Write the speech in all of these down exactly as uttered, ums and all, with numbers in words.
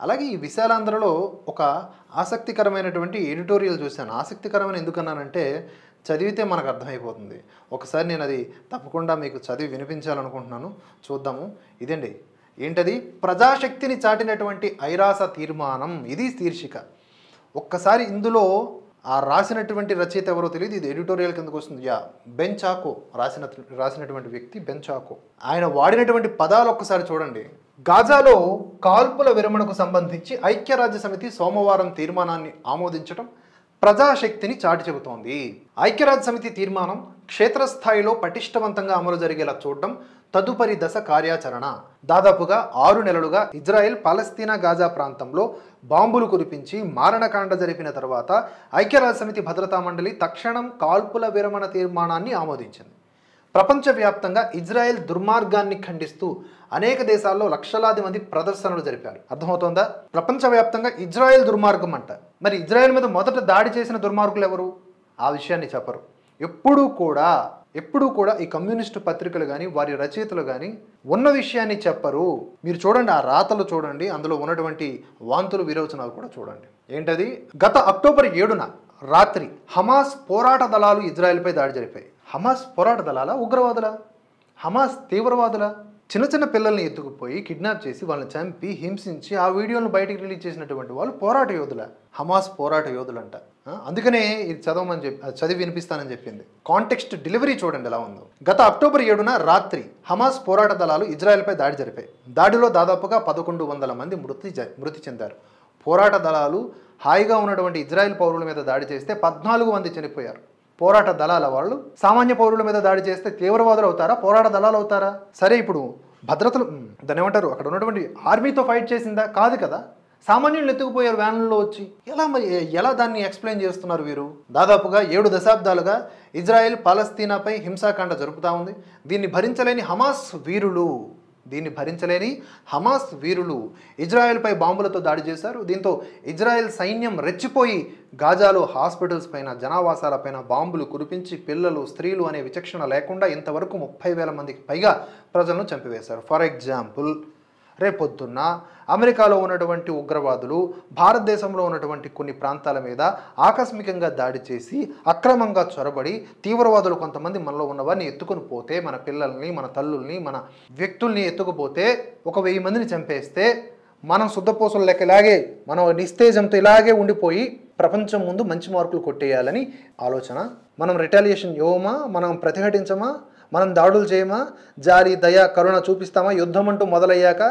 అలాగే ఈ విశాలాంధ్రలో ఒక ఆసక్తికరమైనటువంటి ఎడిటోరియల్ చూశాను. ఆసక్తికరమైన ఎందుకన్నానంటే చదివితే మనకు అర్థమైపోతుంది. ఒకసారి నేను అది తప్పకుండా మీకు చదివి వినిపించాలనుకుంటున్నాను. చూద్దాము. ఇదండి. ఏంటది? ప్రజాశక్తిని చాటినటువంటి ఐరాస తీర్మానం. ఇది శీర్షిక. ఒక్కసారి ఇందులో ఆ రాసినటువంటి రచయిత ఎవరో తెలియదు. ఇది ఎడిటోరియల్ కిందకు వస్తుంది. యా బెన్ చాకో రాసిన రాసినటువంటి వ్యక్తి బెన్ చాకో. ఆయన వాడినటువంటి పదాలు ఒక్కసారి చూడండి. గాజాలో కాల్పుల విరమణకు సంబంధించి ఐక్యరాజ్య సమితి సోమవారం తీర్మానాన్ని ఆమోదించడం ప్రజాశక్తిని చాటి చెబుతోంది. ఐక్యరాజ్య సమితి తీర్మానం క్షేత్రస్థాయిలో పటిష్టవంతంగా అమలు జరిగేలా చూడడం తదుపరి దశ కార్యాచరణ. దాదాపుగా ఆరు నెలలుగా ఇజ్రాయెల్ పాలస్తీనా గాజా ప్రాంతంలో బాంబులు కురిపించి మారణకాండ జరిపిన తర్వాత ఐక్యరాజ్య సమితి భద్రతా మండలి తక్షణం కాల్పుల విరమణ తీర్మానాన్ని ఆమోదించింది. ప్రపంచవ్యాప్తంగా ఇజ్రాయెల్ దుర్మార్గాన్ని ఖండిస్తూ అనేక దేశాల్లో లక్షలాది మంది ప్రదర్శనలు జరిపారు. అర్థమవుతోందా? ప్రపంచవ్యాప్తంగా ఇజ్రాయెల్ దుర్మార్గం అంట. మరి ఇజ్రాయెల్ మీద మొదట దాడి చేసిన దుర్మార్గులు ఎవరు? ఆ విషయాన్ని చెప్పరు. ఎప్పుడూ కూడా ఎప్పుడూ కూడా ఈ కమ్యూనిస్టు పత్రికలు కానీ వారి రచయితలు కానీ ఉన్న విషయాన్ని చెప్పరు. మీరు చూడండి, ఆ రాతలు చూడండి, అందులో ఉన్నటువంటి వాంతులు విరోచనాలు కూడా చూడండి. ఏంటది? గత అక్టోబర్ ఏడున రాత్రి హమాస్ పోరాట దళాలు ఇజ్రాయెల్పై దాడి జరిపాయి. హమాస్ పోరాట దళాలా, ఉగ్రవాదులా? హమాస్ తీవ్రవాదులా? చిన్న చిన్న పిల్లల్ని ఎత్తుకుపోయి కిడ్నాప్ చేసి వాళ్ళని చంపి హింసించి ఆ వీడియోలను బయటికి రిలీజ్ చేసినటువంటి వాళ్ళు పోరాట యోధుల. హమాస్ పోరాట యోధులంట. అందుకనే ఇది చదవమని చెప్పి చదివి వినిపిస్తానని చెప్పింది. కాంటెక్స్ట్ డెలివరీ చూడండి ఎలా ఉందో. గత అక్టోబర్ ఏడున రాత్రి హమాస్ పోరాట దళాలు ఇజ్రాయెల్పై దాడి జరిపాయి. దాడిలో దాదాపుగా పదకొండు వందల మంది మృతి మృతి చెందారు. పోరాట దళాలు హాయిగా ఉన్నటువంటి ఇజ్రాయెల్ పౌరుల మీద దాడి చేస్తే పద్నాలుగు మంది చనిపోయారు. పోరాట దళాల వాళ్ళు సామాన్య పౌరుల మీద దాడి చేస్తే తీవ్రవాదులు అవుతారా, పోరాట దళాలు అవుతారా? సరే, ఇప్పుడు భద్రతలు దాన్ని ఏమంటారు, అక్కడ ఉన్నటువంటి ఆర్మీతో ఫైట్ చేసిందా? కాదు కదా. సామాన్యులు ఎత్తుకుపోయారు వ్యాన్లలో వచ్చి. ఎలా మరి ఎలా దాన్ని ఎక్స్ప్లెయిన్ చేస్తున్నారు వీరు? దాదాపుగా ఏడు దశాబ్దాలుగా ఇజ్రాయెల్ పాలస్తీనాపై హింసాకాండ జరుపుతూ ఉంది. దీన్ని భరించలేని హమాస్ వీరులు దీన్ని భరించలేని హమాస్ వీరులు ఇజ్రాయెల్పై బాంబులతో దాడి చేశారు. దీంతో ఇజ్రాయెల్ సైన్యం రెచ్చిపోయి గాజాలో హాస్పిటల్స్ పైన, జనావాసాలపైన బాంబులు కురిపించి పిల్లలు, స్త్రీలు అనే విచక్షణ లేకుండా ఇంతవరకు ముప్పై వేల మందికి పైగా ప్రజలను చంపివేశారు. ఫర్ ఎగ్జాంపుల్, రేపొద్దున్న అమెరికాలో ఉన్నటువంటి ఉగ్రవాదులు భారతదేశంలో ఉన్నటువంటి కొన్ని ప్రాంతాల మీద ఆకస్మికంగా దాడి చేసి అక్రమంగా చొరబడి తీవ్రవాదులు కొంతమంది మనలో ఉన్నవారిని ఎత్తుకొని పోతే, మన పిల్లల్ని, మన తల్లుల్ని, మన వ్యక్తుల్ని ఎత్తుకుపోతే ఒక వెయ్యి మందిని చంపేస్తే మనం శుద్ధపోసలు లెక్క ఇలాగే మనం నిస్తేజంతో ఇలాగే ఉండిపోయి ప్రపంచం ముందు మంచి మార్కులు కొట్టేయాలని ఆలోచన. మనం రిటాలియేషన్ ఇవ్వమా? మనం ప్రతిఘటించమా? మనం దాడులు చేయమా? జాలి, దయ, కరుణ చూపిస్తామా? యుద్ధం అంటూ మొదలయ్యాక,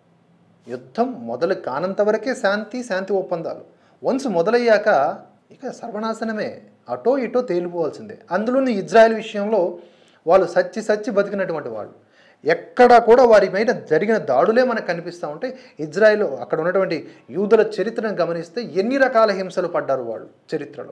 యుద్ధం మొదలు కానంత వరకే శాంతి శాంతి ఒప్పందాలు. వన్స్ మొదలయ్యాక ఇక సర్వనాశనమే. అటో ఇటో తేలిపోవాల్సిందే. అందులోని ఇజ్రాయెల్ విషయంలో వాళ్ళు సచ్చి సచ్చి బతికినటువంటి వాళ్ళు. ఎక్కడా కూడా వారి మీద జరిగిన దాడులే మనకు కనిపిస్తూ ఉంటే, ఇజ్రాయెల్ అక్కడ ఉన్నటువంటి యూదుల చరిత్రను గమనిస్తే ఎన్ని రకాల హింసలు పడ్డారు వాళ్ళు చరిత్రలో.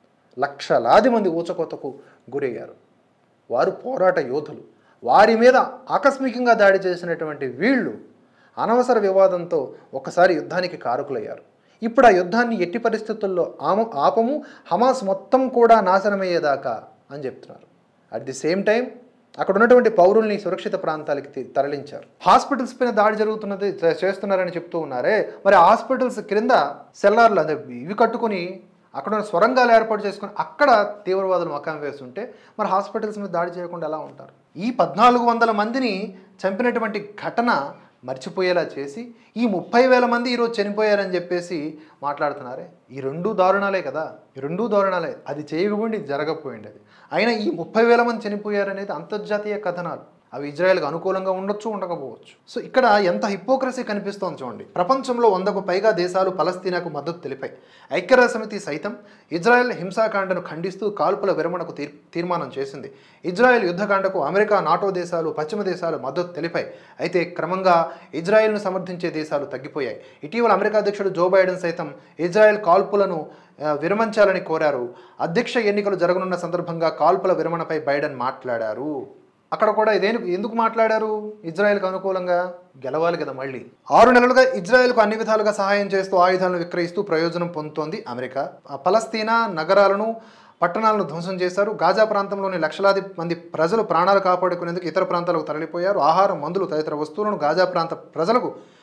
లక్షలాది మంది ఊచకోతకు గురయ్యారు. వారు పోరాట యోధులు. వారి మీద ఆకస్మికంగా దాడి చేసినటువంటి వీళ్ళు అనవసర వివాదంతో ఒకసారి యుద్ధానికి కారకులయ్యారు. ఇప్పుడు ఆ యుద్ధాన్ని ఎట్టి పరిస్థితుల్లో ఆమ ఆపము, హమాస్ మొత్తం కూడా నాశనమయ్యేదాకా అని చెప్తున్నారు. అట్ ది సేమ్ టైం అక్కడ ఉన్నటువంటి పౌరుల్ని సురక్షిత ప్రాంతాలకి తరలించారు. హాస్పిటల్స్ పైన దాడి జరుగుతున్నది చేస్తున్నారని చెప్తూ ఉన్నారే, మరి హాస్పిటల్స్ క్రింద సెల్లార్లు అదే ఇవి కట్టుకుని అక్కడ ఉన్న స్వరంగాలు ఏర్పాటు చేసుకుని అక్కడ తీవ్రవాదులు మకాం వేస్తుంటే మరి హాస్పిటల్స్ మీద దాడి చేయకుండా ఎలా ఉంటారు? ఈ పద్నాలుగు వందల మందిని చంపినటువంటి ఘటన మర్చిపోయేలా చేసి ఈ ముప్పై వేల మంది ఈరోజు చనిపోయారని చెప్పేసి మాట్లాడుతున్నారే, ఈ రెండు దారుణాలే కదా. ఈ రెండు దారుణాలే. అది చేయకపోయింది, ఇది జరగకపోయింది. అది అయినా ఈ ముప్పై వేల మంది చనిపోయారనేది అంతర్జాతీయ కథనాలు. అవి ఇజ్రాయెల్కి అనుకూలంగా ఉండొచ్చు, ఉండకపోవచ్చు. సో ఇక్కడ ఎంత హిపోక్రసీ కనిపిస్తోంది చూడండి. ప్రపంచంలో వందకు పైగా దేశాలు పలస్తీనాకు మద్దతు తెలిపాయి. ఐక్యరాజ్య సమితి సైతం ఇజ్రాయెల్ హింసాకాండను ఖండిస్తూ కాల్పుల విరమణకు తీర్ తీర్మానం చేసింది. ఇజ్రాయెల్ యుద్ధకాండకు అమెరికా, నాటో దేశాలు, పశ్చిమ దేశాలు మద్దతు తెలిపాయి. అయితే క్రమంగా ఇజ్రాయెల్ను సమర్థించే దేశాలు తగ్గిపోయాయి. ఇటీవల అమెరికా అధ్యక్షుడు జో బైడెన్ సైతం ఇజ్రాయెల్ కాల్పులను విరమించాలని కోరారు. అధ్యక్ష ఎన్నికలు జరగనున్న సందర్భంగా కాల్పుల విరమణపై బైడెన్ మాట్లాడారు. అక్కడ కూడా ఇదే ఎందుకు మాట్లాడారు? ఇజ్రాయెల్కి అనుకూలంగా గెలవాలి కదా. మళ్ళీ ఆరు నెలలుగా ఇజ్రాయెల్కు అన్ని విధాలుగా సహాయం చేస్తూ ఆయుధాలను విక్రయిస్తూ ప్రయోజనం పొందుతోంది అమెరికా. పలస్తీనా నగరాలను, పట్టణాలను ధ్వంసం చేశారు. గాజా ప్రాంతంలోని లక్షలాది మంది ప్రజలు ప్రాణాలు కాపాడుకునేందుకు ఇతర ప్రాంతాలకు తరలిపోయారు. ఆహారం, మందులు తదితర వస్తువులను గాజా ప్రాంత ప్రజలకు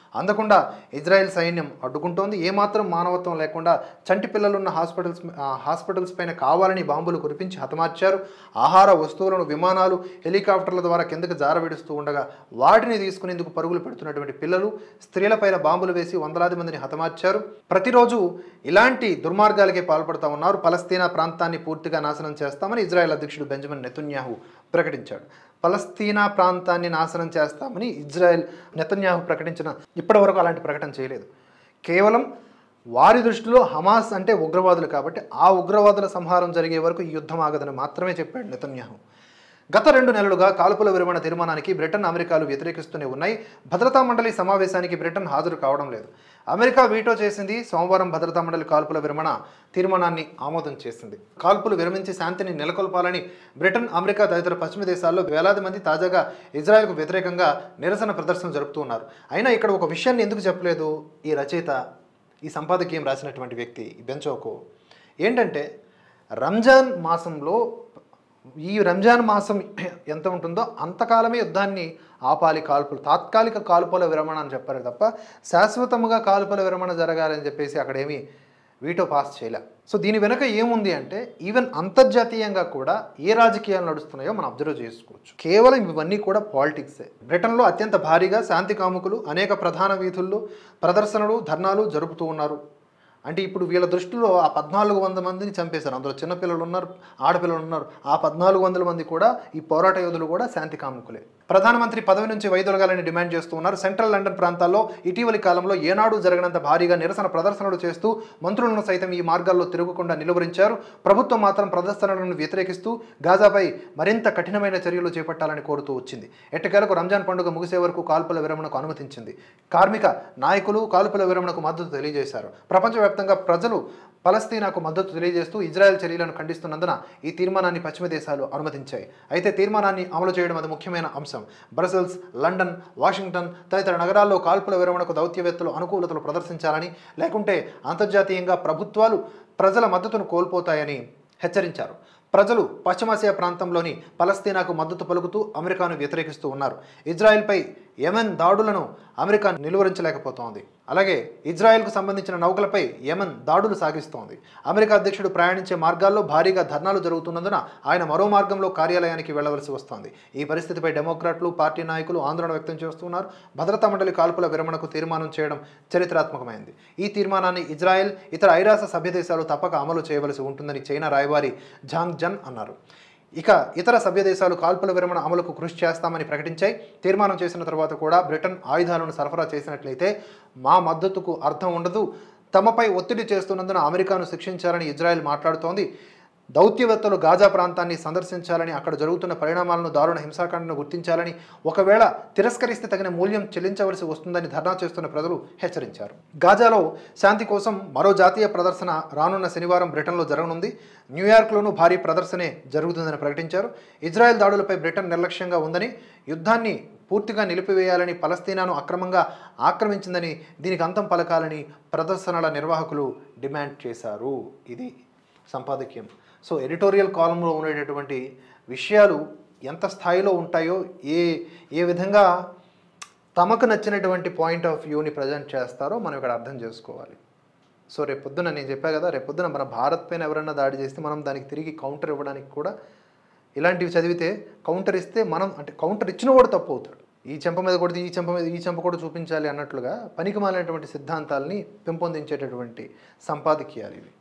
అందకుండా ఇజ్రాయెల్ సైన్యం అడ్డుకుంటోంది. ఏమాత్రం మానవత్వం లేకుండా చంటి పిల్లలున్న హాస్పిటల్స్ హాస్పిటల్స్ పైన కావాలని బాంబులు కురిపించి హతమార్చారు. ఆహార వస్తువులను విమానాలు హెలికాప్టర్ల ద్వారా కిందకు జారవిడుస్తూ ఉండగా వాటిని తీసుకునేందుకు పరుగులు పెడుతున్నటువంటి పిల్లలు, స్త్రీలపైన బాంబులు వేసి వందలాది మందిని హతమార్చారు. ప్రతిరోజు ఇలాంటి దుర్మార్గాలకే పాల్పడుతూ ఉన్నారు. పలస్తీనా ప్రాంతాన్ని పూర్తిగా నాశనం చేస్తామని ఇజ్రాయెల్ అధ్యక్షుడు బెంజమిన్ నెతన్యాహు ప్రకటించాడు. పలస్తీనా ప్రాంతాన్ని నాశనం చేస్తామని ఇజ్రాయెల్ నెతన్యాహు ప్రకటించిన ఇప్పటి వరకు అలాంటి ప్రకటన చేయలేదు. కేవలం వారి దృష్టిలో హమాస్ అంటే ఉగ్రవాదులు కాబట్టి ఆ ఉగ్రవాదుల సంహారం జరిగే వరకు ఈ యుద్ధం ఆగదని మాత్రమే చెప్పాడు నెతన్యాహు. గత రెండు నెలలుగా కాల్పుల విరమణ తీర్మానానికి బ్రిటన్, అమెరికాలు వ్యతిరేకిస్తూనే ఉన్నాయి. భద్రతా మండలి సమావేశానికి బ్రిటన్ హాజరు కావడం లేదు. అమెరికా వీటో చేసింది. సోమవారం భద్రతా మండలి కాల్పుల విరమణ తీర్మానాన్ని ఆమోదం చేసింది. కాల్పులు విరమించి శాంతిని నెలకొల్పాలని బ్రిటన్, అమెరికా తదితర పశ్చిమ దేశాల్లో వేలాది మంది తాజాగా ఇజ్రాయెల్కు వ్యతిరేకంగా నిరసన ప్రదర్శన జరుపుతూ ఉన్నారు. అయినా ఇక్కడ ఒక విషయాన్ని ఎందుకు చెప్పలేదు ఈ రచయిత, ఈ సంపాదకీయం రాసినటువంటి వ్యక్తి బెంచోకో? ఏంటంటే రంజాన్ మాసంలో ఈ రంజాన్ మాసం ఎంత ఉంటుందో అంతకాలమే యుద్ధాన్ని ఆపాలి, కాల్పులు తాత్కాలిక కాల్పుల విరమణ అని చెప్పారు తప్ప శాశ్వతముగా కాల్పుల విరమణ జరగాలని చెప్పేసి అక్కడేమీ వీటో పాస్ చేయలే. సో దీని వెనుక ఏముంది అంటే ఈవెన్ అంతర్జాతీయంగా కూడా ఏ రాజకీయాలు నడుస్తున్నాయో మనం అబ్జర్వ్ చేసుకోవచ్చు. కేవలం ఇవన్నీ కూడా పాలిటిక్సే. బ్రిటన్లో అత్యంత భారీగా శాంతి కాముకులు అనేక ప్రధాన వీధుల్లో ప్రదర్శనలు, ధర్నాలు జరుపుతూ ఉన్నారు. అంటే ఇప్పుడు వీళ్ళ దృష్టిలో ఆ పద్నాలుగు వందల మందిని చంపేశారు. అందులో చిన్నపిల్లలు ఉన్నారు, ఆడపిల్లలు ఉన్నారు. ఆ పద్నాలుగు వందల మంది కూడా ఈ పోరాట యోధులు కూడా శాంతి కాముకులే. ప్రధానమంత్రి పదవి నుంచి వైదొలగాలని డిమాండ్ చేస్తూ ఉన్నారు. సెంట్రల్ లండన్ ప్రాంతాల్లో ఇటీవలి కాలంలో ఏనాడు జరగనంత భారీగా నిరసన ప్రదర్శనలు చేస్తూ మంత్రులను సైతం ఈ మార్గాల్లో తిరగకుండా నిలువరించారు. ప్రభుత్వం మాత్రం ప్రదర్శనలను వ్యతిరేకిస్తూ గాజాపై మరింత కఠినమైన చర్యలు చేపట్టాలని కోరుతూ వచ్చింది. ఎట్టకేలకు రంజాన్ పండుగ ముగిసే వరకు కాల్పుల విరమణకు అనుమతించింది. కార్మిక నాయకులు కాల్పుల విరమణకు మద్దతు తెలియజేశారు. ప్రపంచవ్యాప్తంగా ప్రజలు పలస్తీనాకు మద్దతు తెలియజేస్తూ ఇజ్రాయెల్ చర్యలను ఖండిస్తున్నందున ఈ తీర్మానాన్ని పశ్చిమ దేశాలు అనుమతించాయి. అయితే తీర్మానాన్ని అమలు చేయడం అది ముఖ్యమైన అంశం. బ్రసెల్స్, లండన్, వాషింగ్టన్ తదితర నగరాల్లో కాల్పుల విరమణకు దౌత్యవేత్తలు అనుకూలతలు ప్రదర్శించాలని, లేకుంటే అంతర్జాతీయంగా ప్రభుత్వాలు ప్రజల మద్దతును కోల్పోతాయని హెచ్చరించారు. ప్రజలు పశ్చిమాసియా ప్రాంతంలోని పలస్తీనాకు మద్దతు పలుకుతూ అమెరికాను వ్యతిరేకిస్తూ ఉన్నారు. ఇజ్రాయెల్పై యెమెన్ దాడులను అమెరికా నిలువరించలేకపోతోంది. అలాగే ఇజ్రాయెల్కు సంబంధించిన నౌకలపై యెమెన్ దాడులు సాగిస్తోంది. అమెరికా అధ్యక్షుడు ప్రయాణించే మార్గాల్లో భారీగా ధర్నాలు జరుగుతున్నందున ఆయన మరో మార్గంలో కార్యాలయానికి వెళ్లవలసి వస్తోంది. ఈ పరిస్థితిపై డెమోక్రాట్లు, పార్టీ నాయకులు ఆందోళన వ్యక్తం చేస్తున్నారు. భద్రతా మండలి కాల్పుల విరమణకు తీర్మానం చేయడం చరిత్రాత్మకమైంది. ఈ తీర్మానాన్ని ఇజ్రాయెల్, ఇతర ఐరాస సభ్య దేశాలు తప్పక అమలు చేయవలసి ఉంటుందని చైనా రాయబారి జాంగ్ జన్ అన్నారు. ఇక ఇతర సభ్య దేశాలు కాల్పుల విరమణ అమలుకు కృషి చేస్తామని ప్రకటించాయి. తీర్మానం చేసిన తర్వాత కూడా బ్రిటన్ ఆయుధాలను సరఫరా చేసినట్లయితే మా మద్దతుకు అర్థం ఉండదు. తమపై ఒత్తిడి చేస్తున్నందున అమెరికాను శిక్షించాలని ఇజ్రాయెల్ మాట్లాడుతోంది. దౌత్యవేత్తలు గాజా ప్రాంతాన్ని సందర్శించాలని, అక్కడ జరుగుతున్న పరిణామాలను, దారుణ హింసాకాండను గుర్తించాలని, ఒకవేళ తిరస్కరిస్తే తగిన మూల్యం చెల్లించవలసి వస్తుందని ధర్నా చేస్తున్న ప్రజలు హెచ్చరించారు. గాజాలో శాంతి కోసం మరో జాతీయ ప్రదర్శన రానున్న శనివారం బ్రిటన్లో జరగనుంది. న్యూయార్క్లోనూ భారీ ప్రదర్శనే జరుగుతుందని ప్రకటించారు. ఇజ్రాయెల్ దాడులపై బ్రిటన్ నిర్లక్ష్యంగా ఉందని, యుద్ధాన్ని పూర్తిగా నిలిపివేయాలని, పలస్తీనాను అక్రమంగా ఆక్రమించిందని, దీనికి అంతం పలకాలని ప్రదర్శనల నిర్వాహకులు డిమాండ్ చేశారు. ఇది సంపాదకీయం. సో ఎడిటోరియల్ కాలంలో ఉండేటటువంటి విషయాలు ఎంత స్థాయిలో ఉంటాయో, ఏ ఏ విధంగా తమకు నచ్చినటువంటి పాయింట్ ఆఫ్ వ్యూని ప్రజెంట్ చేస్తారో మనం ఇక్కడ అర్థం చేసుకోవాలి. సో రేపొద్దున నేను చెప్పా కదా, రేపొద్దున మన భారత్ పైన ఎవరైనా దాడి చేస్తే మనం దానికి తిరిగి కౌంటర్ ఇవ్వడానికి కూడా ఇలాంటివి చదివితే, కౌంటర్ ఇస్తే మనం అంటే కౌంటర్ ఇచ్చిన కూడా తప్పు అవుతాడు. ఈ చెంప మీద కొడితే ఈ చెంప మీద ఈ చెంప కూడా చూపించాలి అన్నట్లుగా పనికిమాలినటువంటి సిద్ధాంతాలని పెంపొందించేటటువంటి సంపాదకీయాలు ఇవి.